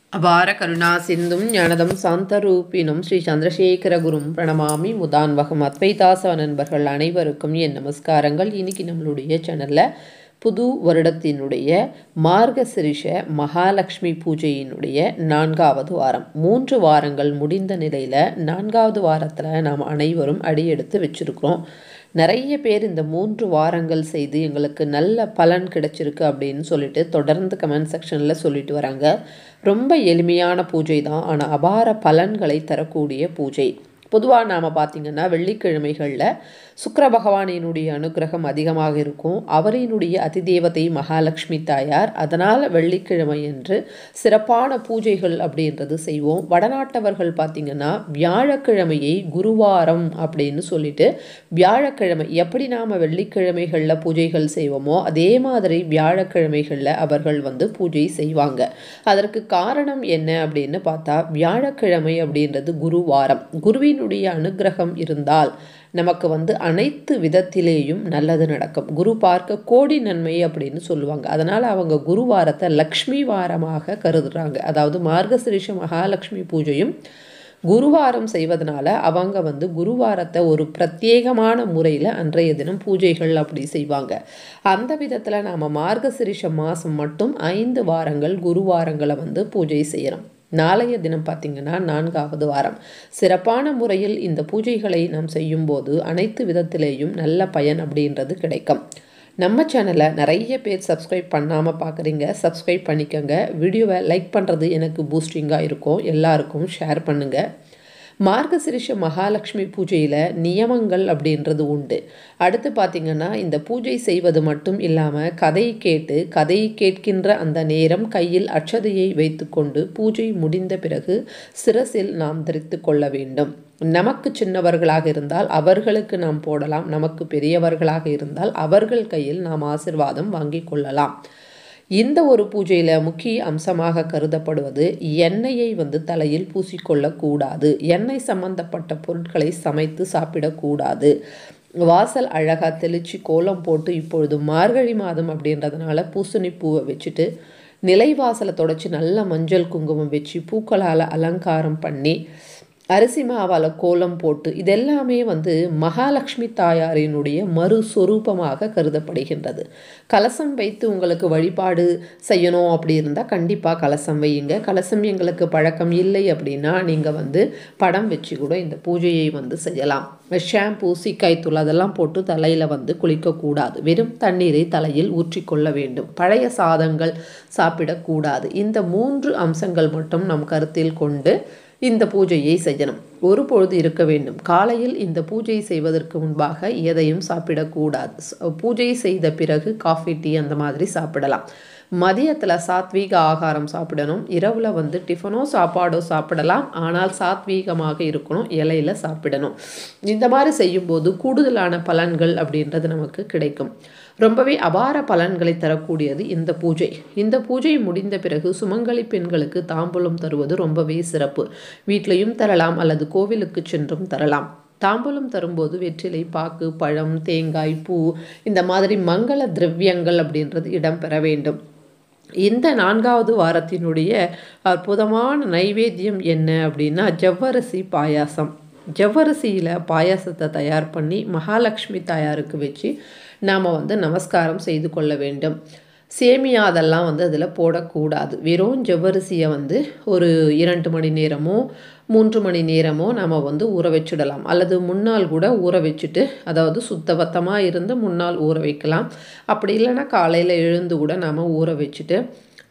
அபார கருணா சிந்தும் ஞானதம் சாந்தரூபினும் ஸ்ரீ சந்திரசேகர குரும் பிரணமாமி முதான்வகம். அத்வைதாச நண்பர்கள் அனைவருக்கும் என் நமஸ்காரங்கள். இன்னைக்கு நம்மளுடைய சேனலில் புது வருடத்தினுடைய மார்கசிரிஷ மகாலட்சுமி பூஜையினுடைய 4வது வாரம். 3 வாரங்கள் முடிந்த நிலையில் 4வது வாரத்தில் நாம் அனைவரும் அடியெடுத்து வச்சுருக்கிறோம். நிறைய பேர் இந்த 3 வாரங்கள் செய்து எங்களுக்கு நல்ல பலன் கிடைச்சிருக்கு அப்படின்னு சொல்லிட்டு தொடர்ந்து கமெண்ட் செக்ஷனில் சொல்லிட்டு வராங்க. ரொம்ப எளிமையான பூஜை தான், ஆனால் அபார பலன்களை தரக்கூடிய பூஜை. பொதுவாக நாம் பார்த்திங்கன்னா வெள்ளிக்கிழமைகளில் சுக்கிர பகவானினுடைய அனுகிரகம் அதிகமாக இருக்கும். அவரினுடைய அதிதேவதை மகாலட்சுமி தாயார். அதனால் வெள்ளிக்கிழமை என்று சிறப்பான பூஜைகள் அப்படின்றது செய்வோம். வடநாட்டவர்கள் பார்த்திங்கன்னா வியாழக்கிழமையை குருவாரம் அப்படின்னு சொல்லிட்டு வியாழக்கிழமை எப்படி நாம் வெள்ளிக்கிழமைகளில் பூஜைகள் செய்வோமோ அதே மாதிரி வியாழக்கிழமைகளில் அவர்கள் பூஜை செய்வாங்க. அதற்கு காரணம் என்ன அப்படின்னு பார்த்தா, வியாழக்கிழமை அப்படின்றது குருவாரம். குருவினுடைய அனுகிரகம் இருந்தால் நமக்கு அனைத்து விதத்திலேயும் நல்லது நடக்கும். குரு பார்க்க கோடி நன்மை அப்படின்னு சொல்லுவாங்க. அதனால் அவங்க குருவாரத்தை லக்ஷ்மி வாரமாக கருதுறாங்க. அதாவது மார்கசிரிஷ மகாலட்சுமி பூஜையும் குருவாரம் செய்வதனால அவங்க குருவாரத்தை ஒரு பிரத்யேகமான முறையில் அன்றைய தினம் பூஜைகள் அப்படி செய்வாங்க. அந்த விதத்தில் நாம் மார்கசிரிஷ மாதம் மட்டும் 5 வாரங்கள் குருவாரங்களை பூஜை செய்கிறோம். நாளைய தினம் பார்த்திங்கன்னா 4வது வாரம். சிறப்பான முறையில் இந்த பூஜைகளை நாம் செய்யும்போது அனைத்து விதத்திலேயும் நல்ல பயன் அப்படின்றது கிடைக்கும். நம்ம சேனலை நிறைய பேர் சப்ஸ்கிரைப் பண்ணாமல் பார்க்குறீங்க, சப்ஸ்கிரைப் பண்ணிக்கோங்க. வீடியோவை லைக் பண்ணுறது எனக்கு பூஸ்டிங்காக இருக்கும். எல்லாருக்கும் ஷேர் பண்ணுங்கள். மார்கசிரிஷ மகாலட்சுமி பூஜையில் நியமங்கள் அப்படின்றது உண்டு. அடுத்து பார்த்திங்கன்னா இந்த பூஜை செய்வது மட்டும் இல்லாமல் கதை கேட்கின்ற அந்த நேரம் கையில் அட்சதையை வைத்துக்கொண்டு பூஜை முடிந்த பிறகு சிரசில் நாம் தரித்து கொள்ள வேண்டும். நமக்கு சின்னவர்களாக இருந்தால் அவர்களுக்கு நாம் போடலாம், நமக்கு பெரியவர்களாக இருந்தால் அவர்கள் கையில் நாம் ஆசீர்வாதம் வாங்கி கொள்ளலாம். இந்த ஒரு பூஜையில் முக்கிய அம்சமாக கருதப்படுவது எண்ணெயை தலையில் பூசிக்கொள்ளக்கூடாது. எண்ணெய் சம்பந்தப்பட்ட பொருட்களை சமைத்து சாப்பிடக்கூடாது. வாசல் அழகாக தெளித்து கோலம் போட்டு, இப்பொழுது மார்கழி மாதம் அப்படின்றதுனால பூசணி பூவை வச்சுட்டு நிலைவாசலை தொடச்சி நல்ல மஞ்சள் குங்குமம் வச்சு பூக்களால் அலங்காரம் பண்ணி அரிசி மாவால் கோலம் போட்டு இதெல்லாமே மகாலட்சுமி தாயாரினுடைய மறுஸ்வரூபமாக கருதப்படுகின்றது. கலசம் வைத்து உங்களுக்கு வழிபாடு செய்யணும் அப்படி இருந்தால் கண்டிப்பாக கலசம் வையுங்க. கலசம் எங்களுக்கு பழக்கம் இல்லை அப்படின்னா நீங்கள் படம் வச்சு கூட இந்த பூஜையை செய்யலாம். ஷாம்பூ சீக்காய்த்தூள் அதெல்லாம் போட்டு தலையில் குளிக்கக்கூடாது. வெறும் தண்ணீரை தலையில் ஊற்றிக்கொள்ள வேண்டும். பழைய சாதங்கள் சாப்பிடக்கூடாது. இந்த 3 அம்சங்கள் மட்டும் நம் கருத்தில் கொண்டு இந்த பூஜையை செய்யணும். ஒரு பொழுது இருக்க வேண்டும். காலையில் இந்த பூஜை செய்வதற்கு முன்பாக எதையும் சாப்பிடக்கூடாது. பூஜை செய்த பிறகு காஃபி டீ அந்த மாதிரி சாப்பிடலாம். மதியத்தில் சாத்வீக ஆகாரம் சாப்பிடணும். இரவில் டிஃபனோ சாப்பாடோ சாப்பிடலாம், ஆனால் சாத்வீகமாக இருக்கணும், இலையில் சாப்பிடணும். இந்த மாதிரி செய்யும்போது கூடுதலான பலன்கள் அப்படின்றது நமக்கு கிடைக்கும். ரொம்பவே அபார பலன்களை தரக்கூடியது இந்த பூஜை. இந்த பூஜை முடிந்த பிறகு சுமங்கலி பெண்களுக்கு தாம்பூலம் தருவது ரொம்பவே சிறப்பு. வீட்லையும் தரலாம் அல்லது கோவிலுக்கு சென்றும் தரலாம். தாம்பூலம் தரும்போது வெற்றிலை, பாக்கு, பழம், தேங்காய், பூ இந்த மாதிரி மங்கள திரவியங்கள் அப்படின்றது இடம்பெற வேண்டும். இந்த 4வது வாரத்தினுடைய அற்புதமான நைவேத்தியம் என்ன அப்படின்னா ஜவ்வரிசி பாயாசம். ஜவ்வரிசியில் பாயாசத்தை தயார் பண்ணி மகாலட்சுமி தாயாருக்கு வச்சு நாம் நமஸ்காரம் செய்து கொள்ள வேண்டும். சேமியா அதெல்லாம் அதில் போடக்கூடாது. வெறும் ஜவ்வரிசியை ஒரு 2 மணி நேரமோ 3 மணி நேரமோ நாம் ஊற வச்சிடலாம். அல்லது முன்னால் கூட ஊற வச்சுட்டு, அதாவது சுத்தபத்தமாக இருந்து முன்னால் ஊற வைக்கலாம். அப்படி இல்லைன்னா காலையில் எழுந்து கூட நாம் ஊற வச்சுட்டு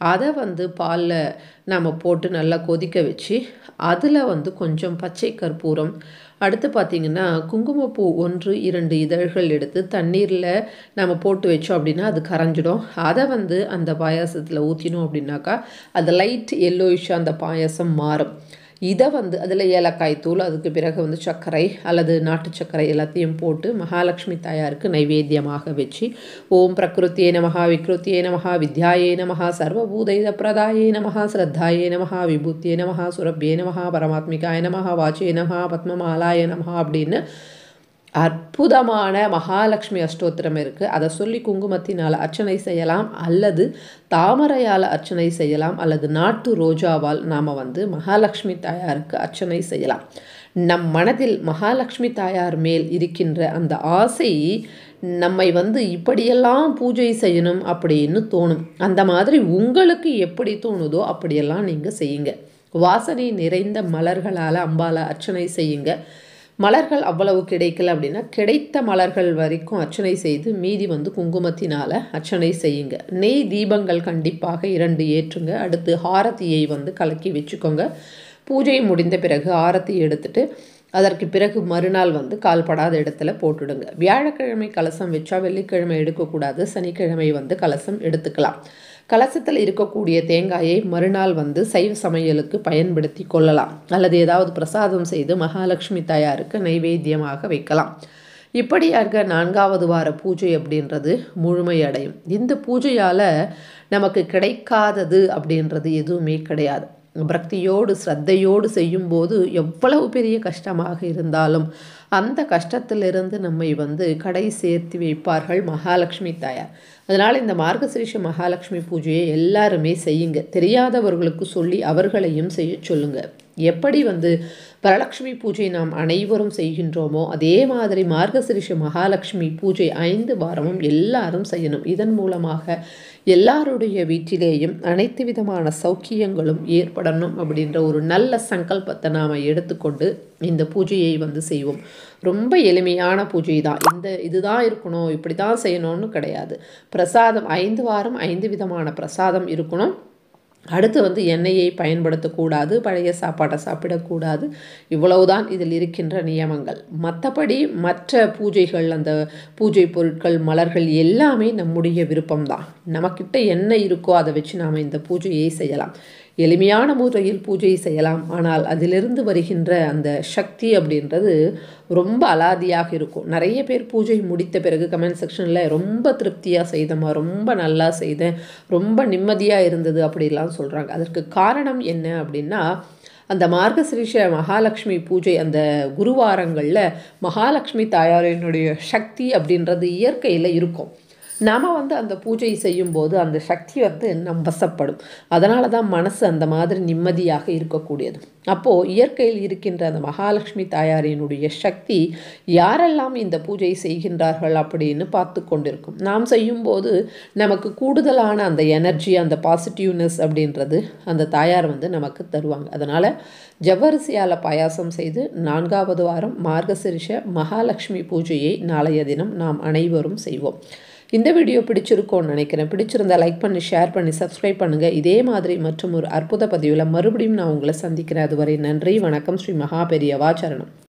அதை பாலில் நாம் போட்டு நல்லா கொதிக்க வச்சு அதில் கொஞ்சம் பச்சை கற்பூரம், அடுத்து பார்த்திங்கன்னா குங்குமப்பூ 1-2 இதழ்கள் எடுத்து தண்ணீரில் நம்ம போட்டு வச்சோம் அப்படின்னா அது கரைஞ்சிடும். அதை அந்த பாயாசத்தில் ஊற்றினோம் அப்படின்னாக்கா அது லைட் எல்லோயிஷாக அந்த பாயாசம் மாறும். இதை அதில் ஏலக்காய் தூள், அதுக்கு பிறகு சர்க்கரை அல்லது நாட்டு சர்க்கரை எல்லாத்தையும் போட்டு மகாலட்சுமி தாயாருக்கு நைவேத்தியமாக வச்சு ஓம் பிரகிருத்தியே நமஹா விக்ருத்தியே நமஹா வித்யாயே நமஹா சர்வபூதைத பிரதாயே நமஹா ஸ்ரத்தாயே நமஹா விபூத்தியே நமஹா சுரபியே நமஹா பரமாத்மிகாய நமஹா வாச்சே நமஹா பத்மமாலாய நமஹா அப்படின்னு அற்புதமான மகாலட்சுமி அஷ்டோத்திரம் இருக்குது. அதை சொல்லி குங்குமத்தினால் அர்ச்சனை செய்யலாம், அல்லது தாமரையால் அர்ச்சனை செய்யலாம், அல்லது நாட்டு ரோஜாவால் நாம் மகாலட்சுமி தாயாருக்கு அர்ச்சனை செய்யலாம். நம் மனதில் மகாலட்சுமி தாயார் மேல் இருக்கின்ற அந்த ஆசை நம்மை இப்படியெல்லாம் பூஜை செய்யணும் அப்படின்னு தோணும். அந்த மாதிரி உங்களுக்கு எப்படி தோணுதோ அப்படியெல்லாம் நீங்கள் செய்யுங்க. வாசனை நிறைந்த மலர்களால் அம்பாலை அர்ச்சனை செய்யுங்க. மலர்கள் அவ்வளவு கிடைக்கல அப்படின்னா கிடைத்த மலர்கள் வரைக்கும் அர்ச்சனை செய்து மீதி குங்குமத்தினால் அர்ச்சனை செய்யுங்க. நெய் தீபங்கள் கண்டிப்பாக 2 ஏற்றுங்க. அடுத்து ஆரத்தியை கலக்கி வச்சுக்கோங்க. பூஜை முடிந்த பிறகு ஆரத்தி எடுத்துட்டு அதற்கு பிறகு மறுநாள் கால்படாத இடத்துல போட்டுடுங்க. வியாழக்கிழமை கலசம் வச்சா வெள்ளிக்கிழமை எடுக்கக்கூடாது, சனிக்கிழமை கலசம் எடுத்துக்கலாம். கலசத்தில் இருக்கக்கூடிய தேங்காயை மறுநாள் சைவ சமையலுக்கு பயன்படுத்தி கொள்ளலாம், அல்லது ஏதாவது பிரசாதம் செய்து மகாலட்சுமி தாயாருக்கு நைவேத்தியமாக வைக்கலாம். இப்படியாக 4வது வார பூஜை அப்படின்றது முழுமையடையும். இந்த பூஜையால் நமக்கு கிடைக்காதது அப்படின்றது எதுவுமே கிடையாது. பக்தியோடு ஸ்ரத்தையோடு செய்யும்போது எவ்வளவு பெரிய கஷ்டமாக இருந்தாலும் அந்த கஷ்டத்திலிருந்து நம்மை கடை சேர்த்து வைப்பார்கள் மகாலட்சுமி தாயார். அதனால் இந்த மார்கசீர்ஷ மகாலட்சுமி பூஜையை எல்லாருமே செய்யுங்க. தெரியாதவர்களுக்கு சொல்லி அவர்களையும் செய்ய சொல்லுங்க. எப்படி வரலட்சுமி பூஜை நாம் அனைவரும் செய்கின்றோமோ அதே மாதிரி மார்கசீர்ஷ மகாலட்சுமி பூஜை 5 வாரமும் எல்லாரும் செய்யணும். இதன் மூலமாக எல்லாருடைய வீட்டிலேயும் அனைத்து விதமான சௌக்கியங்களும் ஏற்படணும் அப்படின்ற ஒரு நல்ல சங்கல்பத்தை நாம் எடுத்துக்கொண்டு இந்த பூஜையை செய்வோம். ரொம்ப எளிமையான பூஜை தான். இதுதான் இருக்கணும், இப்படி தான் செய்யணும்னு கிடையாது. பிரசாதம் 5 வாரம் 5 விதமான பிரசாதம் இருக்கணும். அடுத்து எண்ணெயை பயன்படுத்தக்கூடாது, பழைய சாப்பாட்டை சாப்பிடக்கூடாது. இவ்வளவுதான் இதில் இருக்கின்ற நியமங்கள். மற்றபடி மற்ற பூஜைகள், அந்த பூஜை பொருட்கள், மலர்கள் எல்லாமே நம்முடைய விருப்பம்தான். நமக்கிட்ட என்ன இருக்கோ அதை வச்சு நாம் இந்த பூஜையை செய்யலாம். எளிமையான முறையில் பூஜை செய்யலாம். ஆனால் அதிலிருந்து வருகின்ற அந்த சக்தி அப்படின்றது ரொம்ப அலாதியாக இருக்கும். நிறைய பேர் பூஜை முடித்த பிறகு கமெண்ட் செக்ஷனில் ரொம்ப திருப்தியாக செய்தேம்மா, ரொம்ப நல்லா செய்தேன், ரொம்ப நிம்மதியாக இருந்தது அப்படிலாம் சொல்கிறாங்க. அதற்கு காரணம் என்ன அப்படின்னா, அந்த மார்கசீர்ஷ மகாலட்சுமி பூஜை அந்த குருவாரங்களில் மகாலட்சுமி தாயாரினுடைய சக்தி அப்படின்றது இயற்கையில் இருக்கும். நாம் அந்த பூஜை செய்யும்போது அந்த சக்தி நம் வசப்படும். அதனால தான் மனசு அந்த மாதிரி நிம்மதியாக இருக்கக்கூடியது. அப்போது இயற்கையில் இருக்கின்ற அந்த மகாலட்சுமி தாயாரினுடைய சக்தி யாரெல்லாம் இந்த பூஜை செய்கின்றார்கள் அப்படின்னு பார்த்து கொண்டிருக்கும். நாம் செய்யும்போது நமக்கு கூடுதலான அந்த எனர்ஜி, அந்த பாசிட்டிவ்னஸ் அப்படின்றது அந்த தாயார் நமக்கு தருவாங்க. அதனால் ஜவ்வரிசியால் பாயாசம் செய்து 4வது வாரம் மார்கசீர்ஷ மகாலட்சுமி பூஜையை நாளைய தினம் நாம் அனைவரும் செய்வோம். இந்த வீடியோ பிடிச்சிருக்கோன்னு நினைக்கிறேன். பிடிச்சிருந்தால் லைக் பண்ணி, ஷேர் பண்ணி, சப்ஸ்கிரைப் பண்ணுங்கள். இதே மாதிரி மற்றும் ஒரு அற்புத பதிவில் மறுபடியும் நான் உங்களை சந்திக்கிறேன். அதுவரை நன்றி, வணக்கம். ஸ்ரீ மகா பெரியவா சரணம்.